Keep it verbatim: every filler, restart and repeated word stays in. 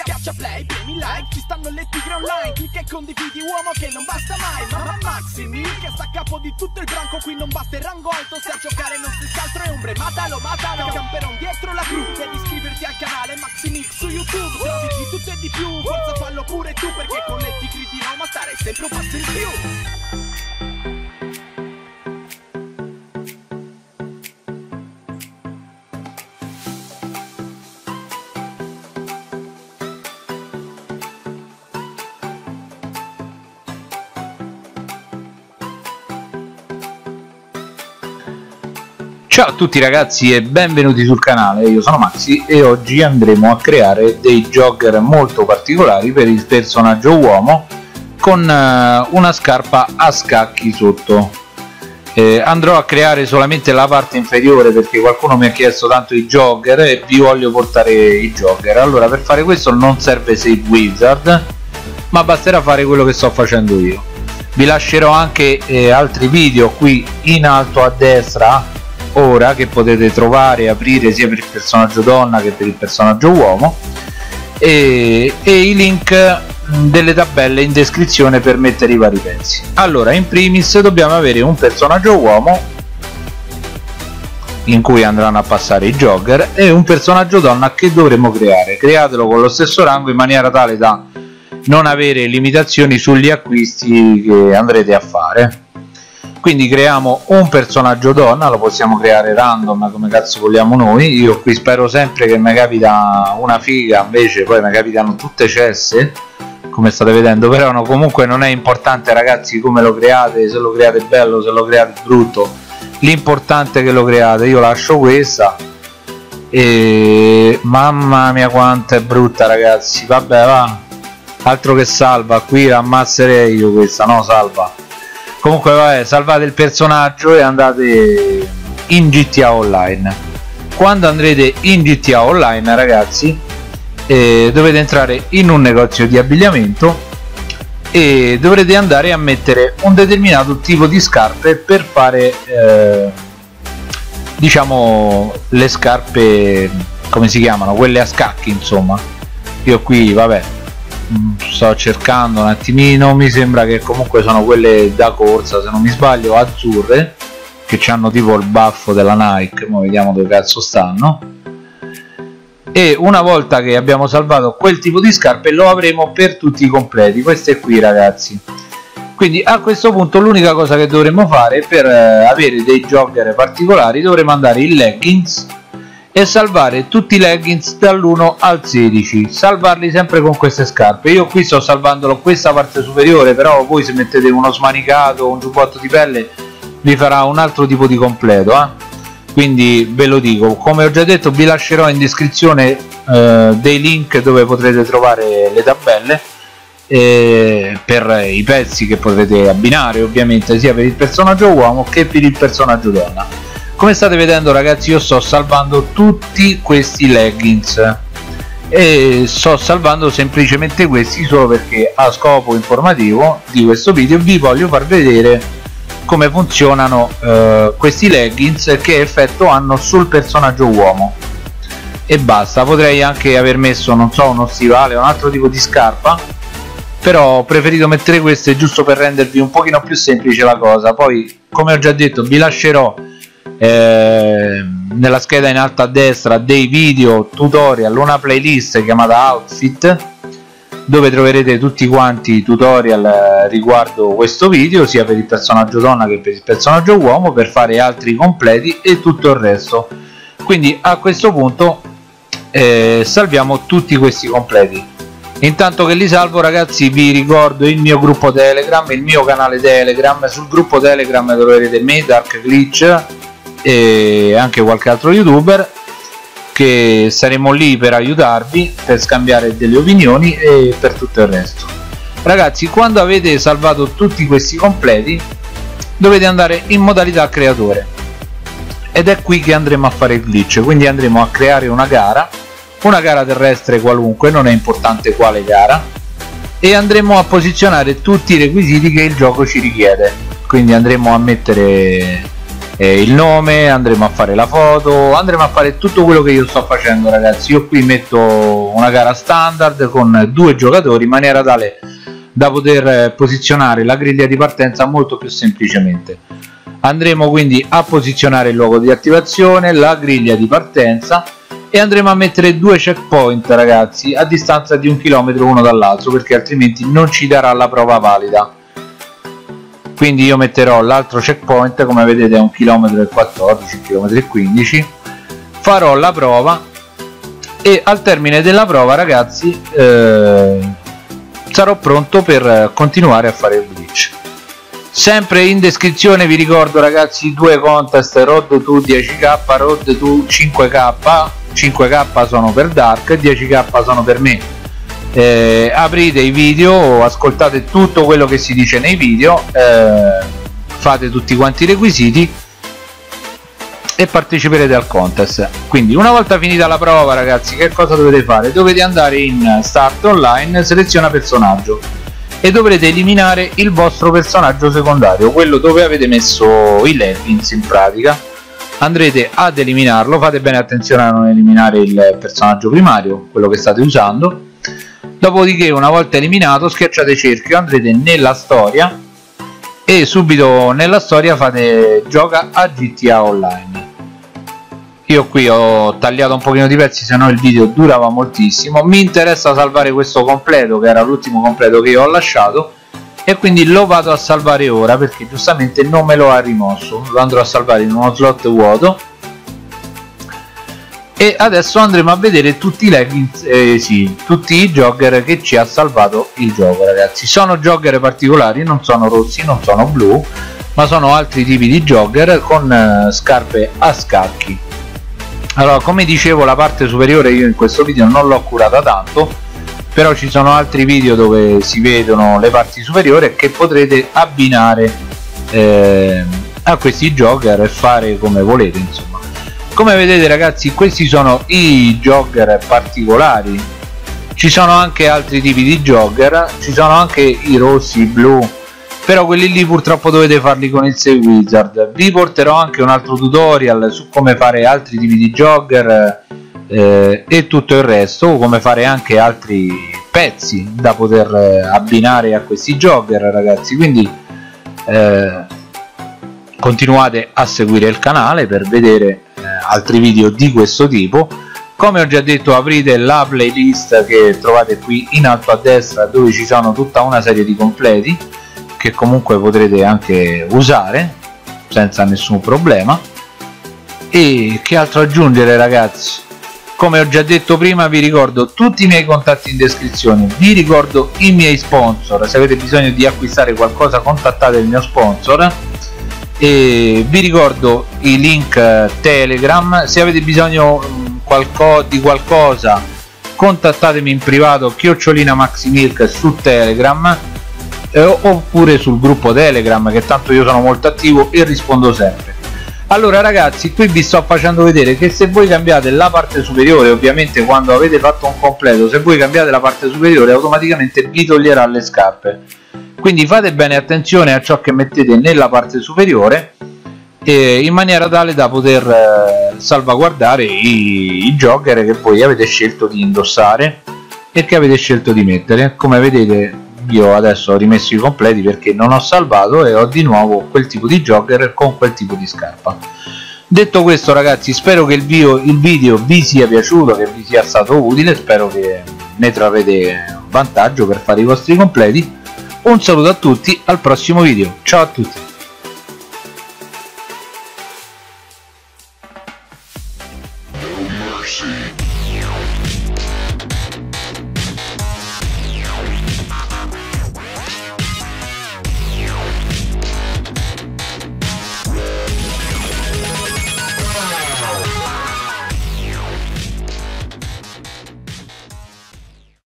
Schiaccia play, premi like, ci stanno le tigre online. Clicca e condividi, uomo, che non basta mai. Mamma Maximi, che sta a capo di tutto il branco. Qui non basta il rango alto, se a giocare non si scaltro e ombre. Matalo, matalo, camperon dietro la cru. Devi iscriverti al canale Maximix su YouTube. Se ti di tutto e di più, forza fallo pure tu, perché con le tigre di Roma stare sempre un passo in più. Ciao a tutti ragazzi e benvenuti sul canale, io sono Maxi e oggi andremo a creare dei jogger molto particolari per il personaggio uomo con una scarpa a scacchi sotto. Eh, andrò a creare solamente la parte inferiore perché qualcuno mi ha chiesto tanto i jogger e vi voglio portare i jogger. Allora, per fare questo non serve Save Wizard, ma basterà fare quello che sto facendo io. Vi lascerò anche eh, altri video qui in alto a destra ora, che potete trovare e aprire sia per il personaggio donna che per il personaggio uomo, e, e i link delle tabelle in descrizione per mettere i vari pezzi. Allora, in primis dobbiamo avere un personaggio uomo in cui andranno a passare i jogger e un personaggio donna che dovremo creare. Createlo con lo stesso rango in maniera tale da non avere limitazioni sugli acquisti che andrete a fare. Quindi creiamo un personaggio donna, lo possiamo creare random come cazzo vogliamo noi. Io qui spero sempre che mi capita una figa, invece poi mi capitano tutte cesse come state vedendo, però no, comunque non è importante ragazzi come lo create, se lo create bello, se lo create brutto, l'importante è che lo create. Io lascio questa e mamma mia quanto è brutta ragazzi, vabbè va, altro che salva, qui la ammazserei io questa, no salva. Comunque vabbè, salvate il personaggio e andate in G T A Online. Quando andrete in G T A Online ragazzi eh, dovete entrare in un negozio di abbigliamento e dovrete andare a mettere un determinato tipo di scarpe per fare eh, diciamo le scarpe, come si chiamano, quelle a scacchi insomma. Io qui vabbè sto cercando un attimino, mi sembra che comunque sono quelle da corsa se non mi sbaglio, azzurre, che hanno tipo il baffo della Nike. Ora vediamo dove cazzo stanno. E una volta che abbiamo salvato quel tipo di scarpe lo avremo per tutti i completi, queste qui ragazzi. Quindi a questo punto l'unica cosa che dovremo fare per avere dei jogger particolari, dovremo andare in leggings e salvare tutti i leggings dall'uno al sedici, salvarli sempre con queste scarpe. Io qui sto salvandolo questa parte superiore, però voi se mettete uno smanicato, un giubbotto di pelle, vi farà un altro tipo di completo eh? Quindi ve lo dico, come ho già detto vi lascerò in descrizione eh, dei link dove potrete trovare le tabelle eh, per i pezzi che potrete abbinare ovviamente sia per il personaggio uomo che per il personaggio donna. Come state vedendo ragazzi, io sto salvando tutti questi leggings e sto salvando semplicemente questi solo perché a scopo informativo di questo video vi voglio far vedere come funzionano eh, questi leggings e che effetto hanno sul personaggio uomo. E basta, potrei anche aver messo non so uno stivale o un altro tipo di scarpa, però ho preferito mettere queste giusto per rendervi un pochino più semplice la cosa. Poi come ho già detto vi lascerò Eh, nella scheda in alto a destra dei video tutorial, una playlist chiamata Outfit dove troverete tutti quanti i tutorial riguardo questo video sia per il personaggio donna che per il personaggio uomo, per fare altri completi e tutto il resto. Quindi a questo punto eh, salviamo tutti questi completi. Intanto che li salvo ragazzi vi ricordo il mio gruppo Telegram, il mio canale Telegram. Sul gruppo Telegram troverete me, Dark Glitch e anche qualche altro youtuber, che saremo lì per aiutarvi, per scambiare delle opinioni e per tutto il resto. Ragazzi, quando avete salvato tutti questi completi dovete andare in modalità creatore ed è qui che andremo a fare il glitch. Quindi andremo a creare una gara, una gara terrestre qualunque, non è importante quale gara, e andremo a posizionare tutti i requisiti che il gioco ci richiede. Quindi andremo a mettere eh, il nome, andremo a fare la foto, andremo a fare tutto quello che io sto facendo, ragazzi. Io qui metto una gara standard con due giocatori in maniera tale da poter posizionare la griglia di partenza molto più semplicemente. Andremo quindi a posizionare il luogo di attivazione, la griglia di partenza, e andremo a mettere due checkpoint, ragazzi, a distanza di un chilometro uno dall'altro, perché altrimenti non ci darà la prova valida. Quindi io metterò l'altro checkpoint, come vedete, a un chilometro e quattordici, un chilometro e quindici. Farò la prova e al termine della prova, ragazzi, eh, sarò pronto per continuare a fare il glitch. Sempre in descrizione vi ricordo, ragazzi, due contest: Road to dieci K, Road to cinque K. cinque K sono per Dark, dieci K sono per me. Eh, aprite i video, ascoltate tutto quello che si dice nei video, eh, fate tutti quanti i requisiti e parteciperete al contest. Quindi una volta finita la prova, ragazzi, che cosa dovete fare? Dovete andare in Start Online, seleziona personaggio, e dovrete eliminare il vostro personaggio secondario, quello dove avete messo i leggings. In pratica andrete ad eliminarlo, fate bene attenzione a non eliminare il personaggio primario, quello che state usando. Dopodiché, una volta eliminato, schiacciate cerchio, andrete nella storia e subito nella storia fate gioca a G T A Online. Io qui ho tagliato un pochino di pezzi, se no il video durava moltissimo. Mi interessa salvare questo completo, che era l'ultimo completo che io ho lasciato, e quindi lo vado a salvare ora, perché giustamente non me lo ha rimosso. Lo andrò a salvare in uno slot vuoto. E adesso andremo a vedere tutti i leggings, eh, sì, tutti i jogger che ci ha salvato il gioco, ragazzi. Sono jogger particolari, non sono rossi, non sono blu, ma sono altri tipi di jogger con eh, scarpe a scacchi. Allora, come dicevo, la parte superiore io in questo video non l'ho curata tanto, però ci sono altri video dove si vedono le parti superiori che potrete abbinare eh, a questi jogger e fare come volete, insomma. Come vedete, ragazzi, questi sono i jogger particolari. Ci sono anche altri tipi di jogger, ci sono anche i rossi, i blu, però quelli lì purtroppo dovete farli con il Save Wizard. Vi porterò anche un altro tutorial su come fare altri tipi di jogger eh, e tutto il resto, come fare anche altri pezzi da poter eh, abbinare a questi jogger, ragazzi. Quindi eh, continuate a seguire il canale per vedere eh, altri video di questo tipo. Come ho già detto, aprite la playlist che trovate qui in alto a destra, dove ci sono tutta una serie di completi che comunque potrete anche usare senza nessun problema. E che altro aggiungere, ragazzi? Come ho già detto prima, vi ricordo tutti i miei contatti in descrizione, vi ricordo i miei sponsor. Se avete bisogno di acquistare qualcosa, contattate il mio sponsor, e vi ricordo i link Telegram. Se avete bisogno qualco di qualcosa, contattatemi in privato, chiocciolina maximilk su Telegram, eh, oppure sul gruppo Telegram, che tanto io sono molto attivo e rispondo sempre. Allora, ragazzi, qui vi sto facendo vedere che se voi cambiate la parte superiore, ovviamente quando avete fatto un completo, se voi cambiate la parte superiore, automaticamente vi toglierà le scarpe. Quindi fate bene attenzione a ciò che mettete nella parte superiore, eh, in maniera tale da poter eh, salvaguardare i, i jogger che voi avete scelto di indossare e che avete scelto di mettere. Come vedete, io adesso ho rimesso i completi perché non ho salvato e ho di nuovo quel tipo di jogger con quel tipo di scarpa. Detto questo, ragazzi, spero che il video, il video vi sia piaciuto, che vi sia stato utile, spero che ne trarrete vantaggio per fare i vostri completi. Un saluto a tutti, al prossimo video, ciao a tutti.